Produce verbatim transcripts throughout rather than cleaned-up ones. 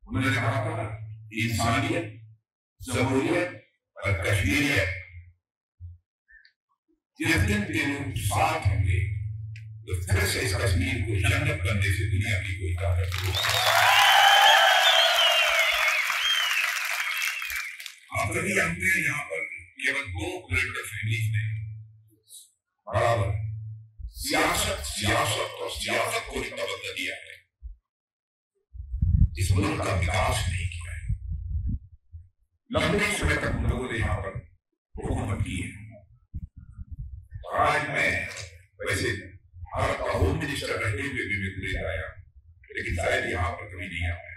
उन्होंने कहा था इंसानियत, जमहूरियत और कश्मीरियत जिस दिन तेरे साथ होंगे तो फिर से इस कश्मीर को जन्नत बनने से दुनिया की कोई ताकत नहीं। अभी हमने यहाँ पर केवल दो पॉलिटिकल फैमिलीज ने बराबर सियासत सियासत और सियासत को तवज्जो दिया है, इस मुल्क का विकास नहीं किया है। लंबे समय तक हम लोगों ने यहाँ पर हुकूमत की है। आज मैं वैसे भारत का होम मिनिस्टर रहते हुए भी मैं गुजर आया, लेकिन शायद यहाँ पर कभी नहीं आया।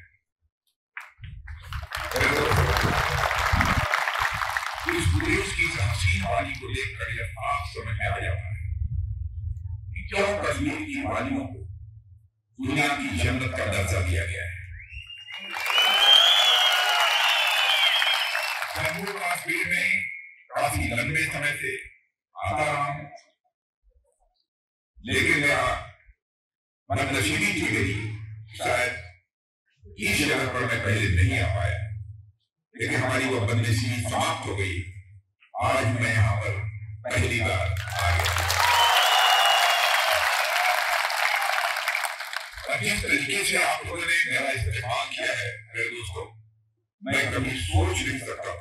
इस गुरेज की हसीन वाली को देखकर यह आप समझ में आ जाता है कि क्यों कश्मीर की वालियों को दुनिया की जन्नत का दर्जा दिया गया है। जम्मू कश्मीर में काफी लंबे समय से आता रहा हूं, लेकिन मेरा मननशीली की गई शायद इस जगह पर मैं पहले नहीं आ पाया, लेकिन हमारी वो बदनसीबी समाप्त हो गई। आज मैं यहाँ पर पहली बार आ गया। जिस तरीके से आप लोगों ने मेरा इस्तेमाल किया है मेरे दोस्तों, मैं कभी सोच नहीं सकता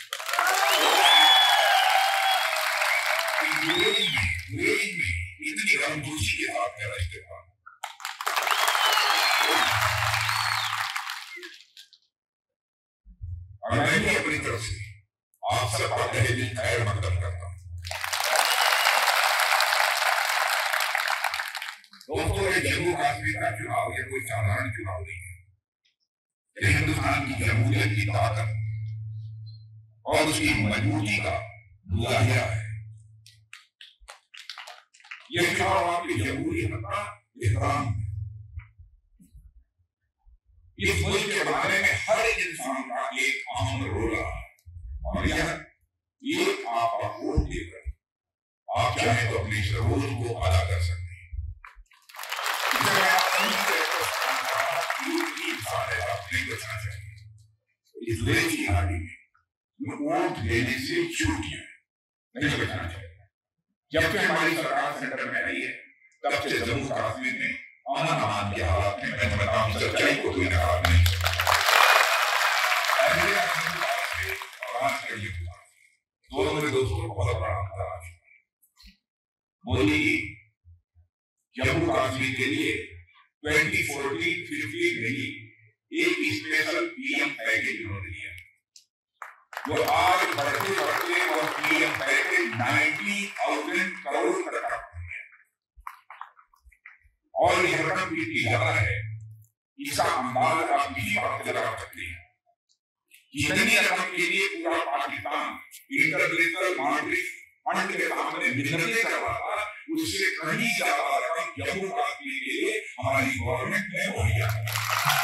इतनी गमजोशी के साथ मेरा इस्तेमाल। और मैं भी अपनी तरफ से आप सबका तहे दिल खैर मकदम करता हूं। दोस्तों, ये जम्मू कश्मीर का चुनाव ये कोई साधारण चुनाव नहीं है। ये हिंदुस्तान की जमहूरियत की ताकत और उसकी मजबूती का मुजाहिरा है। ये चुनाव आपकी जमहूरियत का एहतराम है। इस मुल्क के बारे में हर इंसान का एक अहम रोल है, और यह एक आपका वोट देकर आप चाहे तो अपने इस रोल को अदा कर सकते हैं। इस देश की घाटी में वोट देने से चूक किया नहीं बचना चाहिए। जब से हमारी सरकार सेंटर में आई है, तब से जम्मू कश्मीर में अमन अमान के हालात में मैं बताऊं सच्चाई को कोई नकार नहीं। दोनों में दोस्तों को बहुत बड़ा अंतर आ चुका है। मोदी जी जम्मू कश्मीर के लिए ट्वेंटी फोर्टीन फिफ्टीन में ही एक स्पेशल पीएम पैकेज उन्होंने दिया, जो आज बढ़ते बढ़ते और PM package ninety thousand crore तक का हो गया। और यह रकम कितनी ज्यादा है, इसका अंदाज आप किसी बात से लगा सकते हैं। जितनी रकम के लिए पूरा पाकिस्तान इंटरनेशनल मॉनेटरी फंड के सामने मिलने कर रहा था, उससे कहीं ज्यादा रकम जम्मू कश्मीर के लिए हमारी गवर्नमेंट ने मुहैया किया।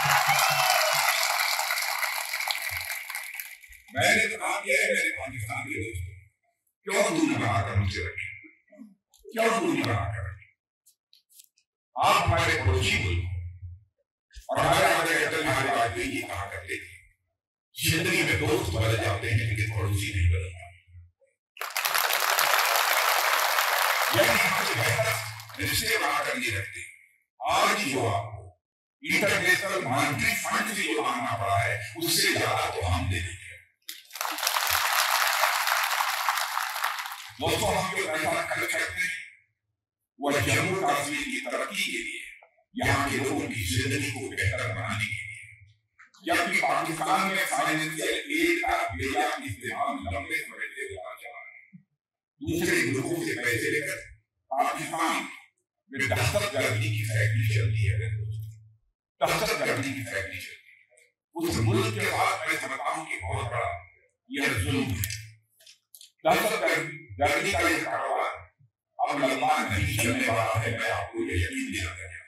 मैंने कहा है मेरे पाकिस्तान के दोस्तों, क्यों दूरी बनाकर उनसे रखें, क्यों दूरी बनाकर रखें। आप हमारे पड़ोसी मुल्क और हमारे हमारे अटल बिहारी वाजपेयी जी कहा करते थे, जिंदगी में दोस्त बदल जाते हैं लेकिन पड़ोसी नहीं बदलता। रिश्ते बनाकर नहीं रखते। आज जो आपको इंटरनेशनल मॉनेटरी फंड से जो मांगना पड़ा है, उससे ज्यादा तो हम दे देंगे। दोस्तों, हम जो पैसा खर्च करते हैं वह जम्मू कश्मीर की तरक्की के लिए, यहाँ के लोगों की जिंदगी को बेहतर बनाने के लिए, जबकि पाकिस्तान में फाइनेंशियल एड का बेजान इस्तेमाल लंबे समय से होता चला है। दूसरे ग्रुपों से पैसे लेकर पाकिस्तान में दहशतगर्दी की फैक्ट्री चलती है। दहशतगर्दी की फैक्ट्री चलती है। उस मुल्क के साथ मैं समझता हूं कि बहुत बड़ा यह जुल्म है। दहशतगर्दी गर्दी का यह कारोबार अब लंबा नहीं चलने वाला है, मैं आपको ये यकीन दिलाता हूं।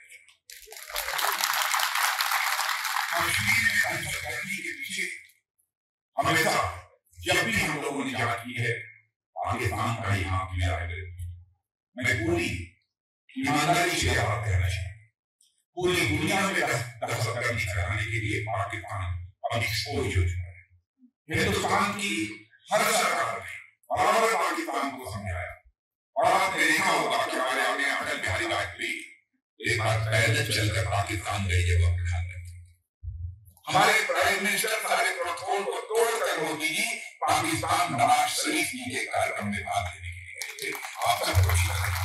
कश्मीर में दहशतगर्दी के पीछे हमेशा जब भी हम लोगों ने जांच की है, पाकिस्तान का ही हाथ मिला है। मैं पूरी ईमानदारी से बात कहना चाहिए। पूरी दुनिया में दहशतगर्दी कराने के लिए पाकिस्तान अब एक्सपोज हो चुका है। हिंदुस्तान की हर सरकार ने बराबर पाकिस्तान को समझाया और आपने देखा होगा कि हमारे अपने अटल बिहारी वाजपेयी एक बार पहले चलकर पाकिस्तान गए जब प्रधानमंत्री, हमारे प्राइम मिनिस्टर सारे प्रोटोकॉल को तोड़कर मोदी जी पाकिस्तान नवाज शरीफ जी के कार्यक्रम में भाग लेने के लिए आप सबको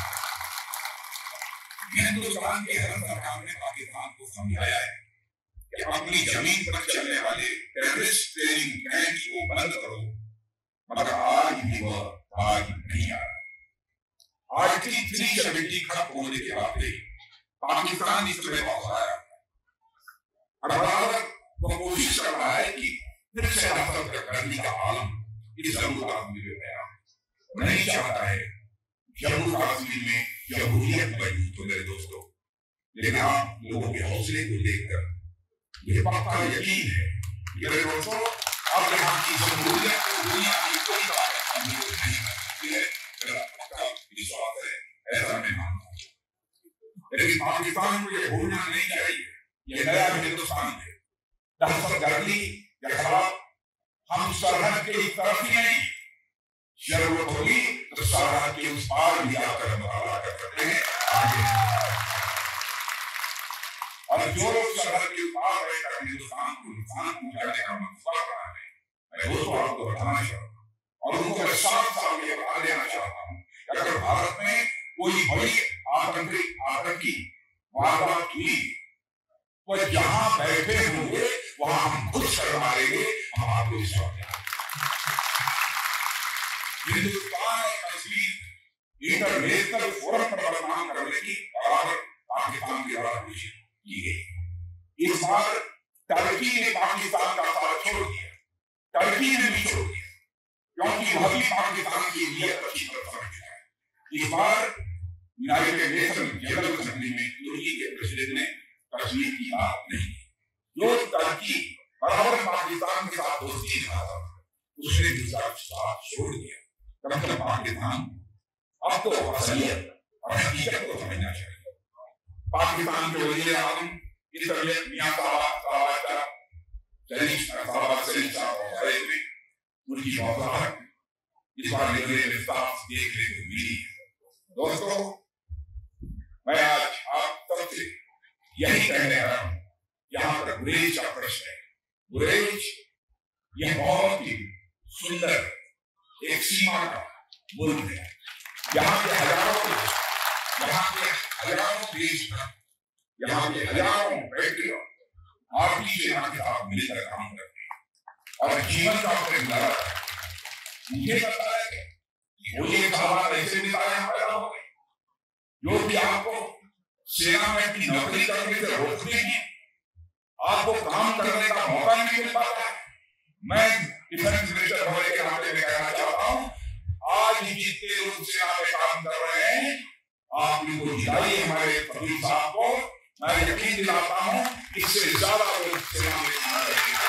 हिंदुस्तान के हर सरकार ने पाकिस्तान को समझाया है कि अपनी जमीन पर चलने वाले टेररिस्ट ट्रेनिंग कैंप को बंद करो, मगर आज भी वह आज नहीं आ रहा। आज की थ्री सेवेंटी खत्म होने के बाद पाकिस्तान इसमें बहुत आया और बराबर वो कोशिश कर रहा है कि फिर से दहशतगर्दी का आलम इस जम्मू कश्मीर में आया, नहीं चाहता है जम्मू कश्मीर में जमहूरियत मौजूद हो मेरे दोस्तों। लेकिन आप लोगों के हौसले को देखकर मुझे पक्का यकीन है मेरे दोस्तों, अब यहाँ की जमहूरियत को दुनिया की कोई ताकत नहीं कर सकती है, मेरा पक्का विश्वास है, ऐसा मैं मानता हूँ। लेकिन पाकिस्तान को ये भूलना नहीं चाहिए, ये नया हिंदुस्तान है। दहशतगर्दी के खिलाफ हम सरहद के इस तरफ ही नहीं, जरूरत होगी तो सरहद के उस पार भी आकर मुकाबला कर सकते हैं आगे। और जो लोग सरहद के पार रहकर हिंदुस्तान को नुकसान पहुंचाने का मंसूबा बना रहे हैं, मैं दोस्तों आपको बताना चाहता हूँ और उनको मैं साफ साफ ये बता देना चाहता हूँ कि अगर भारत में कोई बड़ी आतंकी आतंकी वारदात हुई तो जहां बैठे होंगे वहां हम खुद शर्म मारेंगे, हम आपको विश्वास देंगे। हिंदुस्तान और कश्मीर इंटरनेशनल फोरम पर बदनाम करने की बराबर पाकिस्तान के द्वारा कोशिश की गई। इस बार टर्की ने पाकिस्तान का साथ छोड़ दिया, टर्की ने भी छोड़ दिया, क्योंकि वह भी पाकिस्तान की नीयत अच्छी तरह समझ चुका है। इस बार यूनाइटेड नेशन जनरल असेंबली में तुर्की के प्रेसिडेंट ने कश्मीर की बात नहीं की। जो टर्की बराबर पाकिस्तान के साथ दोस्ती निभाता उसने दूसरा साथ छोड़ दिया। कम से कम पाकिस्तान अब तो असलियत और हकीकत को समझना चाहिए। पाकिस्तान के वजीर आज़म इस तरह मियां साहब साहब सलीम साहब सलीम साहब में उनकी मौजूदत इस बार मेरे विस्तार देखने को मिली। दोस्तों, मैं आज आप सबसे यही कहने रहा हूं, यहाँ पर गुरेज का प्रश्न है। गुरेज यह बहुत ही सुंदर एक सीमा का मुल्क है। यहाँ के हजारों यहाँ के हजारों देश यहाँ के हजारों बेटियों आर्मी सेना के साथ मिलकर काम करते हैं और जीवन का अपने गुजारा करते हैं। मुझे पता है कि मुझे सवाल ऐसे मिसालें पैदा हो गई जो भी आपको सेना में अपनी नौकरी करने से रोकते हैं, आपको काम करने का मौका नहीं मिल पाता है। मैं डिफेंस मिनिस्टर होने के नाते में कहना चाहता हूँ, आज जितने लोग सेना में काम कर रहे हैं, आप इनको जिताइए हमारे फकीर साहब को। मैं यकीन दिलाता हूँ इससे ज्यादा लोग सेना में काम करेंगे।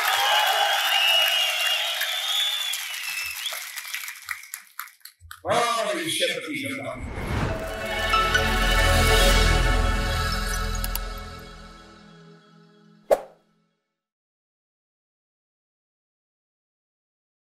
बड़ा इस क्षेत्र की जनता